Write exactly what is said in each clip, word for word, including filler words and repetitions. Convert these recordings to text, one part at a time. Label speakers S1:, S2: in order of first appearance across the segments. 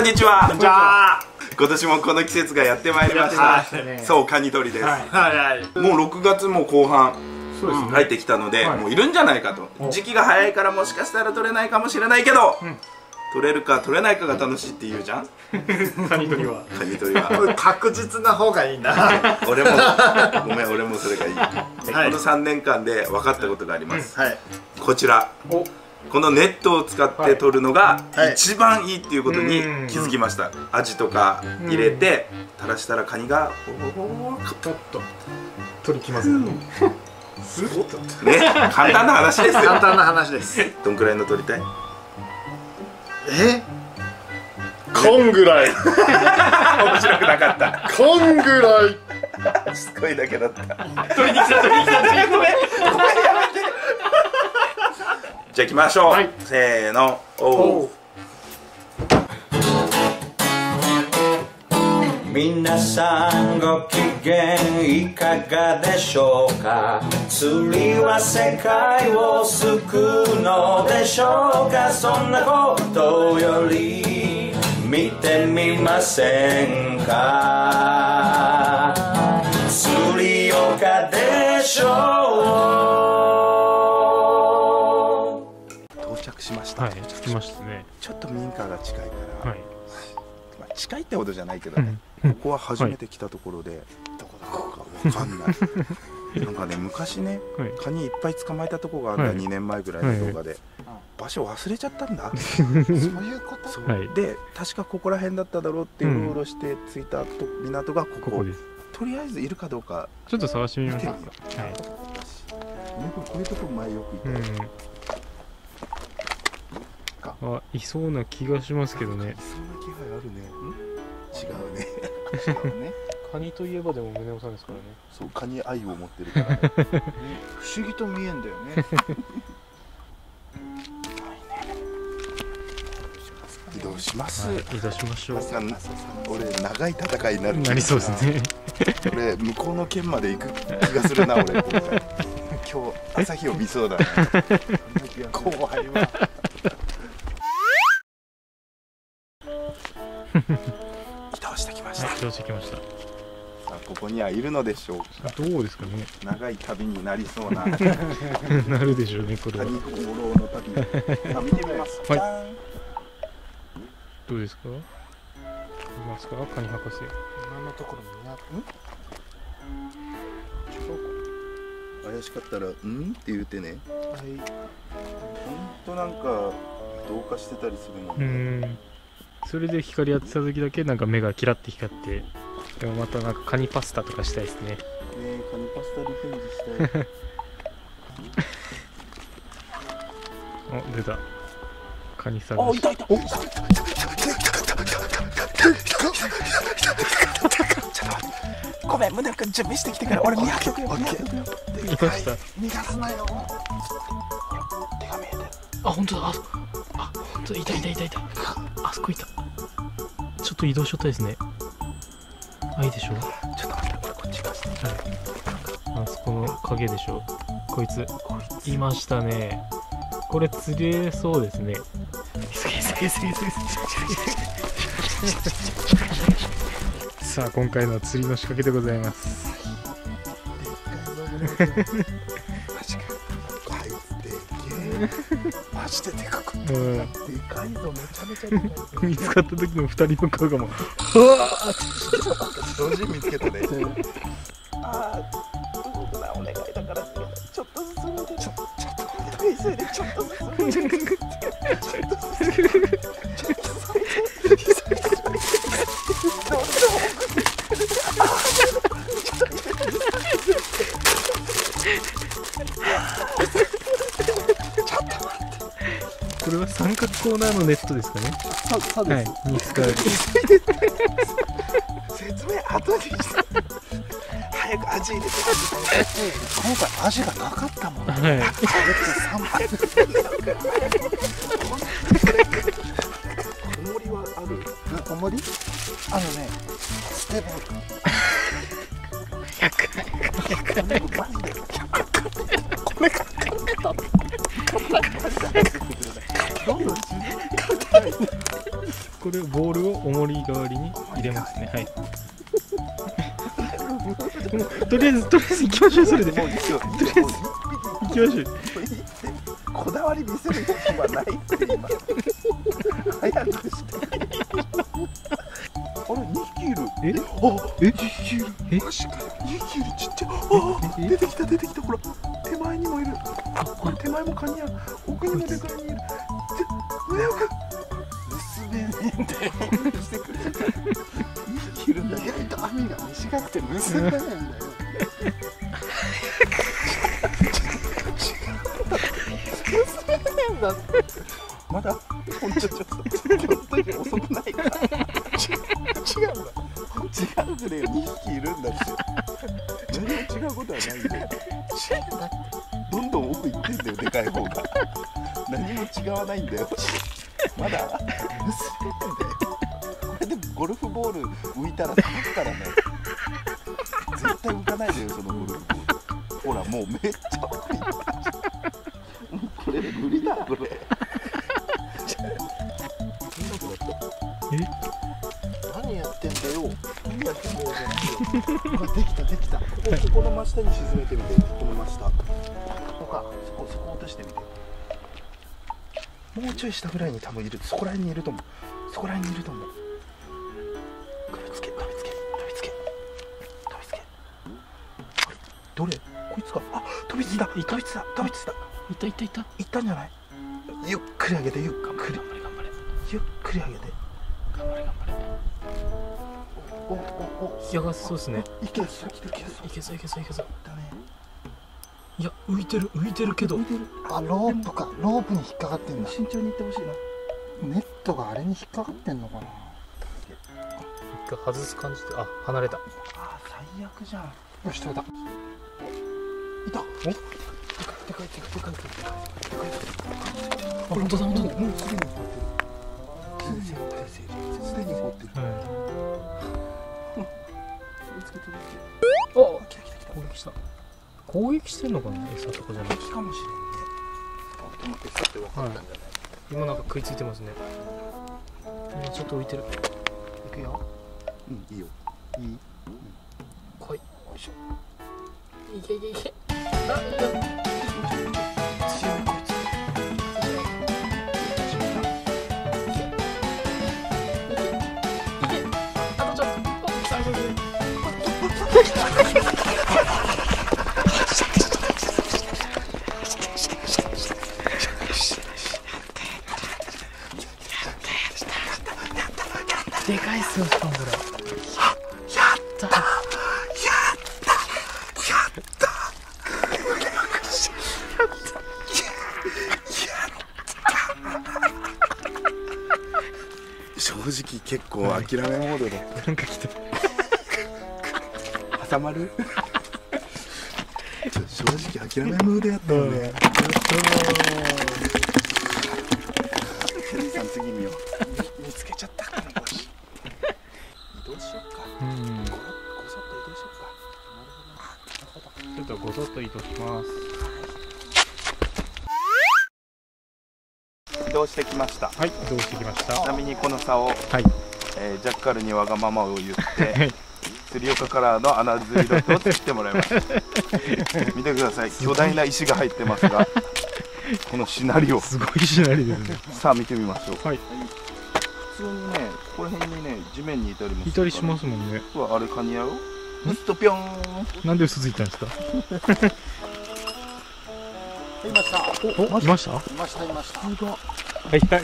S1: にちは。
S2: じゃあ
S1: 今年もこの季節がやってまいりました。そう、カニ取りです。もうろくがつも後半入ってきたので、もういるんじゃないかと。時期が早いからもしかしたら取れないかもしれないけど、取れるか取れないかが楽しいって言うじゃん。
S2: カニ取りは
S1: カニ取りは
S3: 確実な方がいいな。
S1: 俺もごめん、俺もそれがいい。このさんねんかんで分かったことがあります。こちら、このネットを使って取るのが一番いいっていうことに気づきました。アジとか入れて垂らしたらカニが
S2: ちょっと取りきますね。
S1: ね、簡単な話ですよ。
S3: 簡単な話です。
S1: どんくらいの取りたい？
S3: え？こんぐらい。
S1: 面白くなかった。
S3: こんぐらい。
S1: すごいだけだった。
S2: 取りに来た取りに来た取りに来た。ごめんごめんやめて。
S1: じゃあ行きましょう。せーの。おう。
S4: 皆さんご機嫌いかがでしょうか。釣りは世界を救うのでしょうか。そんなことより見てみませんか。釣り岡でしょう。
S1: 到着しました。
S2: はい、着きましたね。
S1: ちょっと民家が近いから、
S2: はい、
S1: まあ近いってほどじゃないけどね、ここは初めて来たところで、どこだかわかんない。なんかね、昔ね、カニいっぱい捕まえたとこがあった、にねんまえぐらいの動画で。場所忘れちゃったんだ。そういうこと。で、確かここら辺だっただろうってうろうろして着いた港がここです。とりあえずいるかどうか
S2: ちょっと探してみましょうか。はい。
S1: こういうとこ前よく行った。
S2: あ、いそうな気がしますけどね。
S1: いそうな気配あるね。違うね。違うね。
S2: カニといえばでも宗男さんですからね。
S1: そう、カニ愛を持ってるからね。
S3: 不思議と見えんだよね。
S1: 移動します。
S2: 移動しましょう。
S1: 俺長い戦いになる。
S2: なりそうですね。
S1: 俺向こうの県まで行く気がするな、俺。今日朝日を見そうだね。怖いわ。移動してきました。
S2: 移動してきました。
S1: さあ、ここにはいるのでしょうか。
S2: どうですかね。
S1: 長い旅になりそうな。
S2: なるでしょうね、これは。
S1: カニ放浪の旅。さあ、見てみます。
S2: はい。どうですか。いますか、カニ博士。
S3: 今のところ見なく。
S1: 怪しかったら、うんって言うてね。はい。ほんとなんか、どうかしてたりするもんね。うん。
S2: それで光当てた時だけ、なんか目がキラって光って。でもまたなんかカニパスタとかしたいですね。ね
S1: え、カニパスタリベンジしたい。
S2: お、出た。カニ探し。
S1: お、いたいた。お、いたいた。ごめん、宗君準備してきてから俺見分けてよ。見分けてよ。
S2: いました。
S3: 逃がすなよ。
S1: 手が見えてる。
S2: あ、本当だ。あ、あ、本当だ。いたいたいたいた。あそこいた。ちょっと移動しとったですね。あ、いいでしょう。
S1: ちょっと待って、これこっちが。はい。
S2: あそこの影でしょ。こいつ。いましたね。これ釣れそうですね。急げ急げ急げ急げ。さあ、今回の釣りの仕掛けでございます。
S1: マジか。はい、でけえ。マジででかくて。でかいぞ、めちゃめちゃでかい。
S2: 見つかった時の二人の顔がもう。うわあ。
S1: 同時に見つけたね。ああ、動くな、お願いだからちょっとずつ見て。ちょ、ちょっと待って、急いで、ちょっとずつ見て。ちょっとずつ。ちょっと急いで。急いで。どうしよう。
S2: これは三角コーナーのネットですかね。
S3: そう、そうです。
S2: はい、に使う。
S1: 説明後にして。早くアジ入れて。
S3: 今回アジがなかったもんね。
S2: はい。
S1: 小盛はある。
S3: 小盛？あのね、ステボール。
S2: 百回。百回。
S3: マジで。これかかった。どんどん
S2: これボールを重り代わりに入れますね。はい。とりあえずとりあえず行きましょう。それで。とりあえず行きましょう。
S1: こだわり見せる暇はないって今。早くして。あれにひきいる。
S2: え？
S1: あ、え？にひきいる。え？マジかよ。にひきいるちっちゃい。あ、出てきた出てきた。ほら手前にもいる。これ手前もカニや。奥にもでかいにいる。胸をく。娘ねんでしてくれる。にひきいるんだ。意外と網が短くて結べないんだよ。だまだほんとちょっと本当に遅くないか。違うんだ。違うくらいにひきいるんだって。何も違うことはないんだよ。どんどん奥行ってんだよ、でかい方が。何も違わないんだよ。まだ結べてんだよ。これでゴルフボール浮いたら刺ったらね、絶対浮かないでよ、そのゴルフボール。ほらもうめっちゃ奥行った。これ無理だこれ。
S2: え？
S1: 何やってんだよ。何やってんだよ。できたできた。ここここの真下に沈めてみて。この真下。ここか。そこそこ落としてみて。もうちょい下ぐらいに多分いる。そこら辺にいると思う。そこら辺にいると思う。飛びつけ飛びつけ飛びつけ飛びつけ。どれ？こいつか。あ、飛びついた。飛びついた飛びついた。
S2: いたいたいた。
S1: いったんじゃない？ゆっくり上げてゆっくり。
S2: 頑張れ頑張れ。
S1: ゆっくり上げて。
S2: 頑張れ頑張れ。
S1: おおお。
S2: 引き上がそうですね。
S1: いけそういけそう
S2: いけそういけそういけそう。
S1: だね。
S2: いや浮いてる浮いてるけど。
S5: あ、ロープか。ロープに引っかかってんだ。
S1: 慎重にいってほしいな。
S5: ネットがあれに引っかかってんのかな。
S2: 一回外す感じで、あ、離れた。
S1: あ、最悪じゃん。
S5: よし、取れた。
S1: いた。お？
S5: でかいでかいでかいでかいでかい。
S2: あ、本当だ本当だ。
S1: もうすでにすでに凍ってる。
S2: お、来た来た来た。攻撃した。攻撃してんのかな、餌とかじゃなくて。
S1: かもしれんね。でも餌って分かったんじゃない？
S2: 今なんか食いついてますね。今ちょっと浮いてる。
S1: いくよ。うん、いいよ。いい？
S2: 来い。よいしょ。いけいけいけ。あ、
S1: 強いこいつ。
S2: でかいっすよ、しかもこれ。
S1: やったやったやった正直結構諦めモードで
S2: なんか来て
S1: 挟まる正直諦めムードやったよね。やったケリーさん次見よう。見つけちゃったからな。移動しよっか。
S2: うん。
S1: ごそっと移動しよっか。
S2: ちょっとごそっと移動します。
S1: 移動してきました。
S2: はい、移動してきました。
S1: ちなみにこの竿を、
S2: はい、
S1: えー、ジャッカルにわがままを言って釣り岡カラーの穴釣りロッドを作ってもらいます。見てください、巨大な石が入ってますがこのしなりを
S2: すごいしなりですね。
S1: さあ見てみましょう。
S2: はい、
S1: 普通にね、この辺にね、地面にいたりもする
S2: いたりしますもんね。
S1: うわ、あれカニやろ。ミストぴょーん。
S2: なんで嘘ついたんですか。
S5: いました。
S2: お、いました。
S5: いましたいました。
S2: はいはい。
S5: いますよ。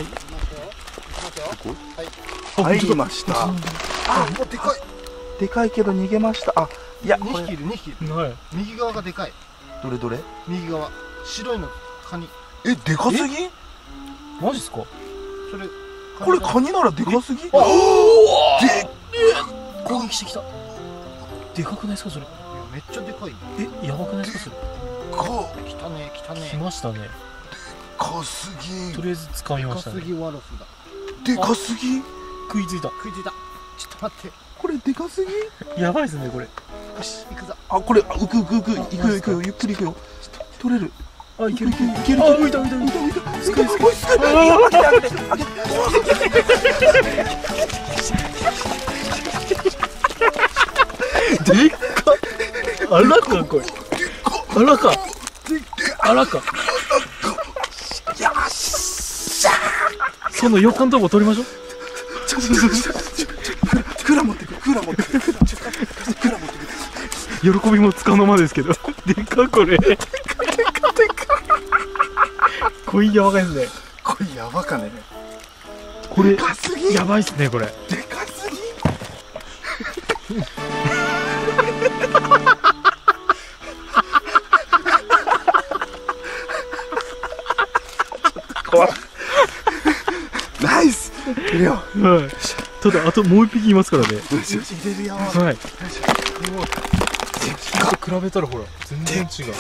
S1: 入りました。
S5: あ、もうでかい。
S1: でかいけど逃げました。あ、いや、
S5: にひきいるにひきいる。
S2: はい。
S5: 右側がでかい。
S1: どれどれ。
S5: 右側。白いのカニ。
S1: え、でかすぎ。
S2: マジっすか。
S5: それ。
S1: これカニならでかすぎ。
S2: おお。
S1: で。
S2: 攻撃してきた。でかくないですかそれ。
S5: めっちゃでかい。
S2: え、やばくないですかそれ。
S1: か。
S5: 来たね来たね。
S2: 来ましたね。
S1: でかすぎ。
S2: とりあえず掴みましたね。
S5: でかすぎワロスだ。
S1: でかすぎ。
S2: 食いついた。
S5: 食いついた。ちょっと待って。
S1: これでかすぎ。
S2: やばいですねこれ。
S5: よし行くぞ。
S1: あ、これ、うくうくうく、行くよ行くよ、ゆっくり行くよ。取れる。
S2: あ、いけるいけるいける。あ、浮いた浮いた浮いた浮いた。すごいすごい。ああ。でっか。あらかこれ。あらか。あらか。その横のとこ取りましょう。
S1: ちょちょちょちょちょクーラー持ってくるクーラー持ってくるクーラー持ってくる。
S2: 喜びもつかの間ですけど。でっかこれ。こいやばいですね。
S3: これやばかね。
S2: これ
S1: でかすぎ
S2: やばいっすねこれ。
S1: でかすぎ。怖い。ナイス。いるよ。
S2: はい。ただあともう一匹いますからね。
S1: よしよし入れるよ。
S2: はい。
S3: 比べたらほら全然違う。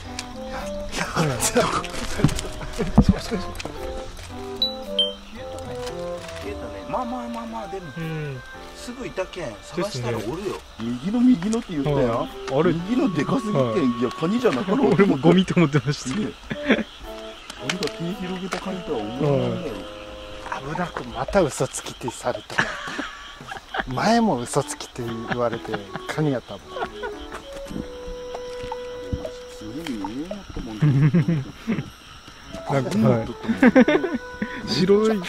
S1: まあまあまあまあでも
S2: うん。
S1: すぐいたけん探したらおるよ。
S3: 右の右のって言ったよ。
S2: あれ、
S3: 右のでかすぎて、
S2: はい
S3: いやカニじゃなかろう。
S2: 俺もゴミと思ってました。
S3: 俺が手広げたカニとは思わないんだよ。
S5: 危なくまた嘘つきってされた。前も嘘つきって言われてカニやったもん。
S3: 常に見えなかったもんね。
S2: なんかはい。白い。はい。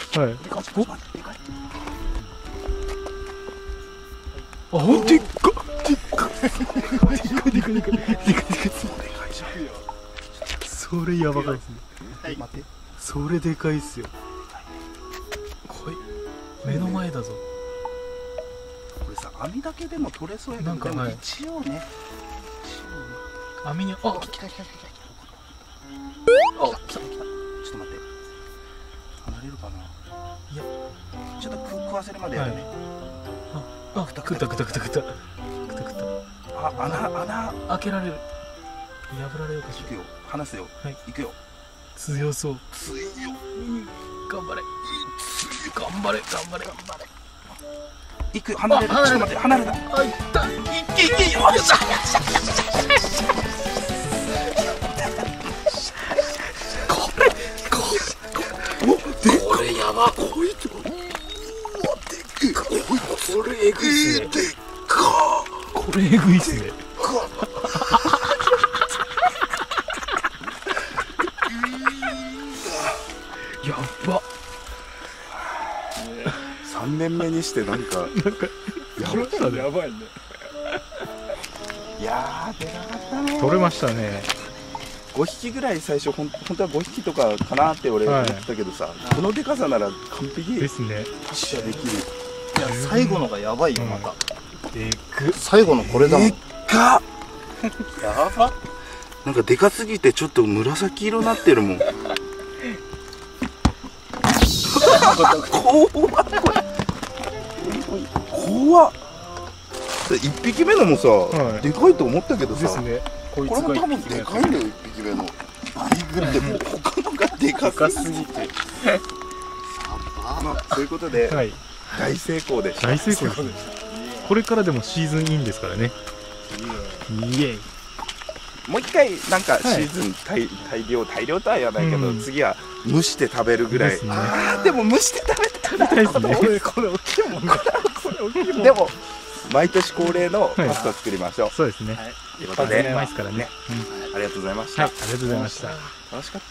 S2: お。あ、でっか。でっか。でかいでかいでかいでかいでかいでかい。それやばかいですね。
S5: 待って。
S2: それでかいっすよ。こい。目の前だぞ。
S1: これさ網だけでも取れそうやけど、でも
S2: なんかはい
S1: 一応ね。
S2: 網に、あ、
S5: 来た来た来た来た。
S1: あ、来た来た。ちょっと待って。離れるかな。
S2: いや、
S1: ちょっと食食わせるまでやるね。
S2: あ、くたくたくたくたくたくたくた。
S1: あ、穴穴。
S2: 開けられる。破られるかしら。
S1: 行くよ。離すよ。
S2: はい。
S1: 行くよ。
S2: 強そう。
S1: 強いよ。
S2: 頑張れ。頑張れ頑張れ頑張れ。
S1: 行くよ。離れる。ちょっと待って離れた。
S2: あ、いった。いけいけよっしゃ。これやば。こいつ。これえぐいっすね。でっか。これえぐいっすね。やば。
S1: 三年目にしてなんか
S2: なんかやばいね。やばいね。
S1: いやーでかかったね。
S2: 取れましたね。
S1: ごひきぐらい最初ほん本当はごひきとかかなって俺思ってたけどさ、このでかさなら完璧
S2: ですね。
S1: 達者できる。
S5: いや最後のがやばいよまた。
S2: でく。
S5: 最後のこれだもん。
S1: でっか。
S5: やば。
S1: なんかでかすぎてちょっと紫色になってるもん。怖っこれ。怖っ。一匹目のもさ、
S2: はい、
S1: でかいと思ったけどさ、
S2: ですね。こいつ
S1: これも
S2: が
S1: 多分でかいんだよ一匹目の。バリグってもう他のがでかすぎて。まあそういうことで、
S2: はい、
S1: 大成功でした。
S2: 大成功ですね。これからでもシーズンインですからね。イエイ。
S1: もう一回なんかシーズン大、大量大量とは言わないけど、うん、次は蒸して食べるぐらい。ね、ああでも蒸して食べたら。
S2: 食べたいですね。
S5: これこれ大きいもんね。これ大きいもん。
S1: でも毎年恒例のパスタ作りましょう。
S2: はい、そうですね。はい、
S1: ということで、
S2: うまいですからね。
S1: うん、ありがとうございました。
S2: はい、ありがとうございました。
S1: 楽しかった。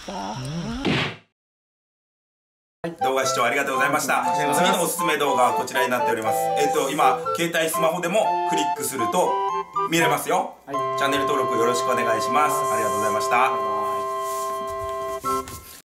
S4: うん、動画視聴ありがとうございました。次のおすすめ動画はこちらになっております。えっと今携帯スマホでもクリックすると見れますよ。はい、チャンネル登録よろしくお願いします。ありがとうございました。